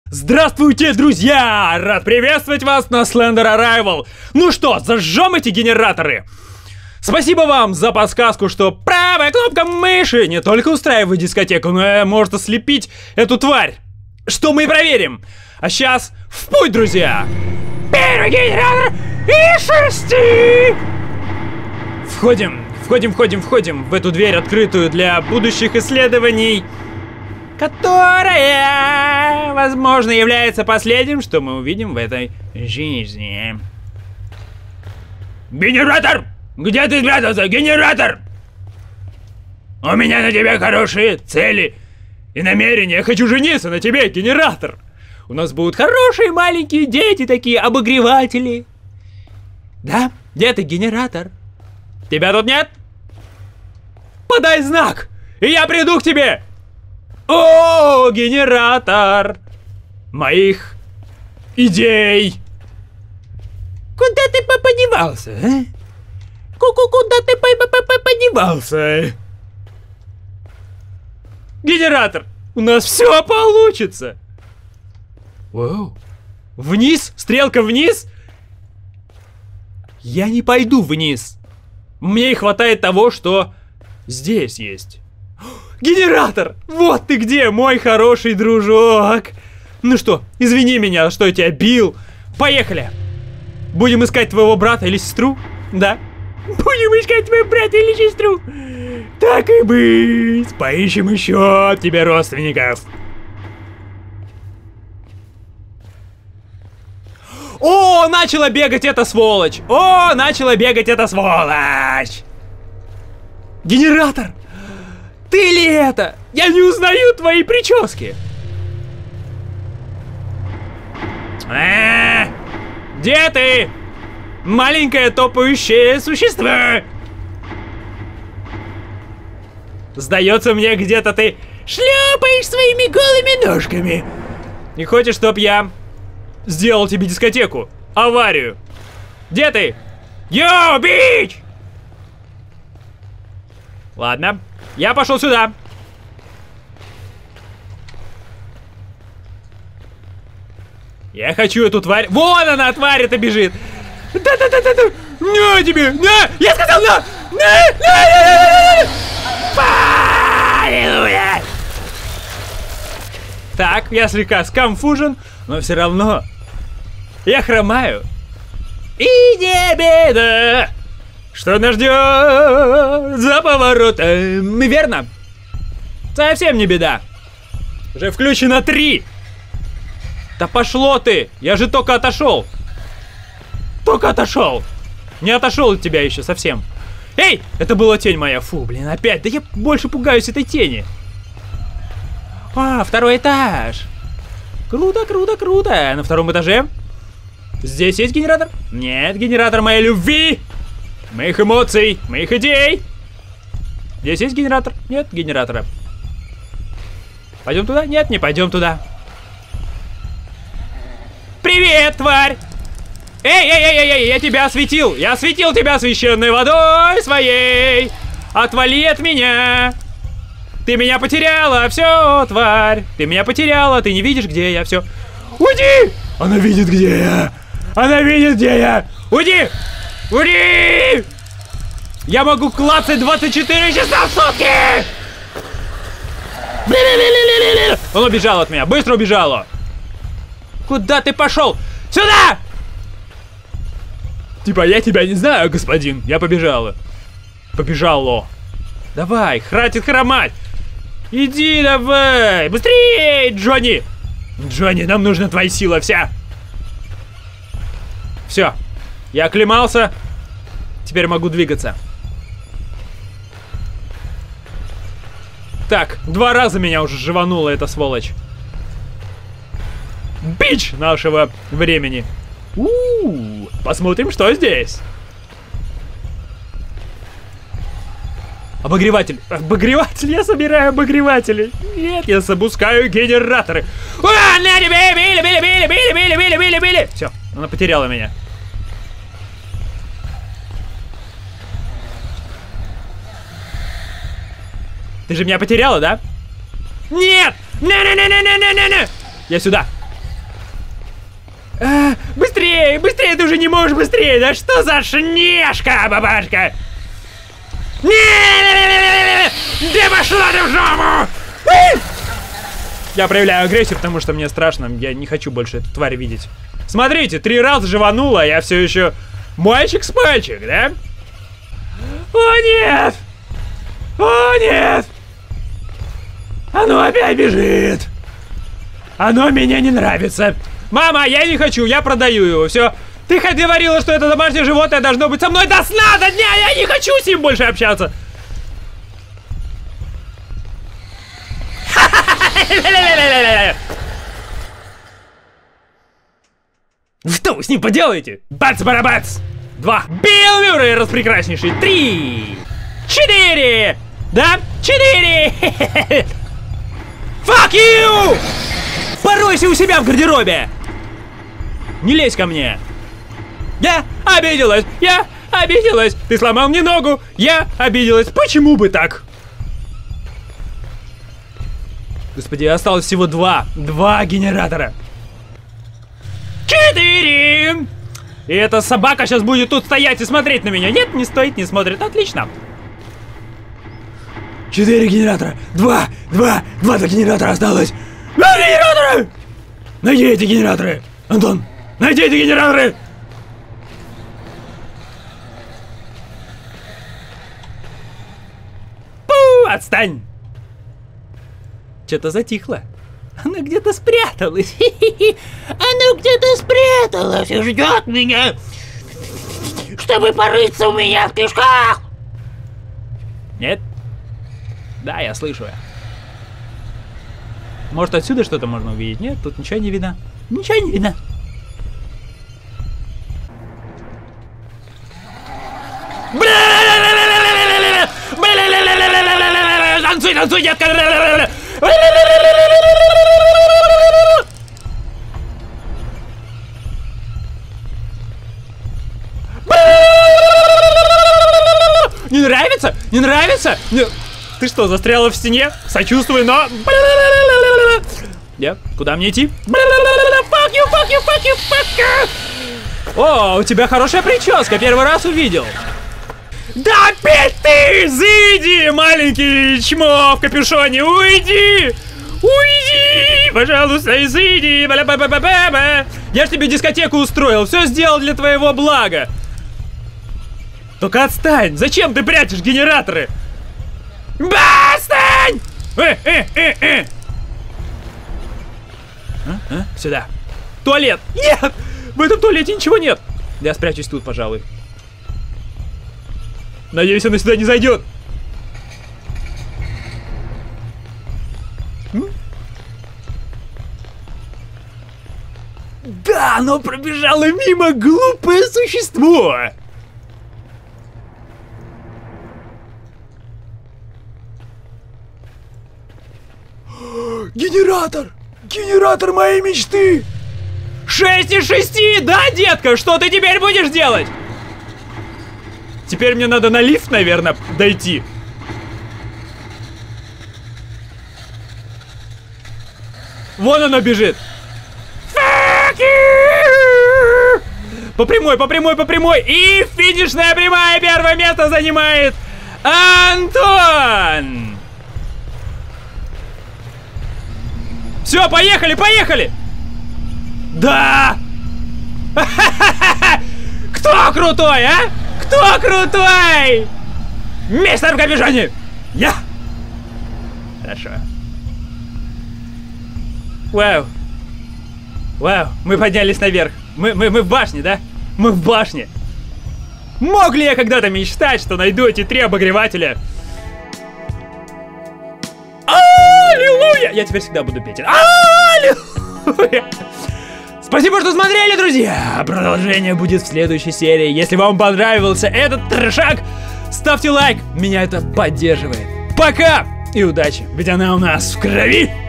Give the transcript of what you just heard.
Здравствуйте, друзья! Рад приветствовать вас на Slender Arrival. Ну что, зажжем эти генераторы? Спасибо вам за подсказку, что правая кнопка мыши не только устраивает дискотеку, но и может ослепить эту тварь. Что мы и проверим. А сейчас в путь, друзья! Первый генератор и шерсти! Входим в эту дверь, открытую для будущих исследований, которая, возможно, является последним, что мы увидим в этой жизни. Генератор! Где ты спрятался, генератор? У меня на тебя хорошие цели и намерения. Я хочу жениться на тебе, генератор. У нас будут хорошие маленькие дети, такие обогреватели. Да? Где ты, генератор? Тебя тут нет? Подай знак, и я приду к тебе. О, генератор моих идей. Куда ты подевался, а? Куда ты подевался? Генератор, у нас все получится. Вау. Вниз? Стрелка вниз? Я не пойду вниз. Мне хватает того, что здесь есть. Генератор! Вот ты где, мой хороший дружок! Ну что, извини меня, что я тебя бил. Поехали! Будем искать твоего брата или сестру? Да? Будем искать твоего брата или сестру? Так и быть! Поищем еще тебе родственников. О, начала бегать эта сволочь! О, начала бегать эта сволочь! Генератор! Ты ли это? Я не узнаю твои прически! Где ты? Маленькое топающее существо! Сдается мне, где-то ты шлепаешь своими голыми ножками. Не хочешь, чтоб я сделал тебе дискотеку? Аварию. Где ты? Йоу, бич! Ладно, я пошел сюда. Я хочу эту тварь. Вон она, тварь эта бежит. Да-да-да-да-да. На тебе! На! Я сказал на! На! Аллилуйя! Так, я слегка сконфужен, но все равно я хромаю. И не беда, что нас ждет за поворотом. Верно? Совсем не беда. Уже включено 3. Да пошло ты! Я же только отошел. Только отошел. Не отошел от тебя еще совсем. Эй! Это была тень моя. Фу, блин, опять. Да я больше пугаюсь этой тени. А, 2-й этаж. Круто, круто, круто. На 2-м этаже. Здесь есть генератор? Нет, генератор моей любви. Моих эмоций, моих идей. Здесь есть генератор? Нет генератора. Пойдем туда? Нет, не пойдем туда. Привет, тварь! Эй, я тебя осветил! Я осветил тебя священной водой своей! Отвали от меня! Ты меня потеряла, все, тварь! Ты меня потеряла, ты не видишь, где я, все. Уйди! Она видит, где я! Она видит, где я! Уйди! Уйди! Я могу клацать 24 часа в сутки! Он убежал от меня, быстро убежала! Куда ты пошел? Сюда! Типа, я тебя не знаю, господин. Я побежала. Побежало. Давай, хватит хромать. Иди давай. Быстрее, Джонни. Джонни, нам нужна твоя сила вся. Все. Я оклемался. Теперь могу двигаться. Так, 2 раза меня уже жеванула эта сволочь. Бич нашего времени. Посмотрим, что здесь. Обогреватель. Обогреватель. Я собираю обогреватели. Нет, я запускаю генераторы. Били. Все, она потеряла меня. Ты же меня потеряла, да? Нет! Не-не-не-не-не-не-не! Я сюда! Быстрее, быстрее, ты уже не можешь быстрее. Да что за шнешка, бабашка? Не, где пошла ты в жопу? Я проявляю агрессию, потому что мне страшно. Я не хочу больше эту тварь видеть. Смотрите, 3 раза жеванула, а я все еще мальчик с пальчик, да? О, нет! О, нет! Оно опять бежит! Оно мне не нравится. Мама, я не хочу, я продаю его, все. Ты хоть говорила, что это домашнее животное должно быть со мной до сна, до дня, я не хочу с ним больше общаться. Что вы с ним поделаете? Бац-барабац! 2. Билл Мюррей распрекраснейший. 3. 4. Да? 4. Fuck you! Поройся у себя в гардеробе! Не лезь ко мне! Я обиделась! Я обиделась! Ты сломал мне ногу! Я обиделась! Почему бы так? Господи, осталось всего 2 генератора. 4! И эта собака сейчас будет тут стоять и смотреть на меня. Нет, не стоит, не смотрит. Отлично. 4 генератора. 2 генератора осталось. 2 генератора! Найди эти генераторы! Антон, найди эти генераторы! Пу, отстань! Что-то затихло. Она где-то спряталась. Она где-то спряталась и ждет меня, чтобы порыться у меня в кишках. Нет? Да, я слышу. Может, отсюда что-то можно увидеть? Нет, тут ничего не видно. Ничего не видно. Танцуй, танцуй, детка! Не нравится? Не нравится? Ты что, застряла в стене? Сочувствую, но... Нет, куда мне идти? Fuck you, fuck you, fuck you, fuck you. О, у тебя хорошая прическа, первый раз увидел. Да опять ты! Зайди, маленький чмо в капюшоне, уйди! Уйди! Пожалуйста, изыди! Я ж тебе дискотеку устроил, все сделал для твоего блага. Только отстань! Зачем ты прячешь генераторы? Отстань! Сюда. Туалет! Нет! В этом туалете ничего нет! Я спрячусь тут, пожалуй. Надеюсь, она сюда не зайдет. Да, оно пробежало мимо, глупое существо. Генератор! Генератор моей мечты! 6 из 6! Да, детка, что ты теперь будешь делать? Теперь мне надо на лифт, наверное, дойти. Вон оно бежит. По прямой, по прямой, по прямой. И финишная прямая, первое место занимает Антон. Все, поехали, поехали. Да. Кто крутой, а? Кто крутой? Мистер в капюшоне. Я. Хорошо. Вау. Вау, мы поднялись наверх. Мы в башне, да? Мы в башне. Мог ли я когда-то мечтать, что найду эти 3 обогревателя? Аллилуйя! Я теперь всегда буду петь. Аллилуйя! Спасибо, что смотрели, друзья! Продолжение будет в следующей серии. Если вам понравился этот трешак, ставьте лайк. Меня это поддерживает. Пока! И удачи, ведь она у нас в крови!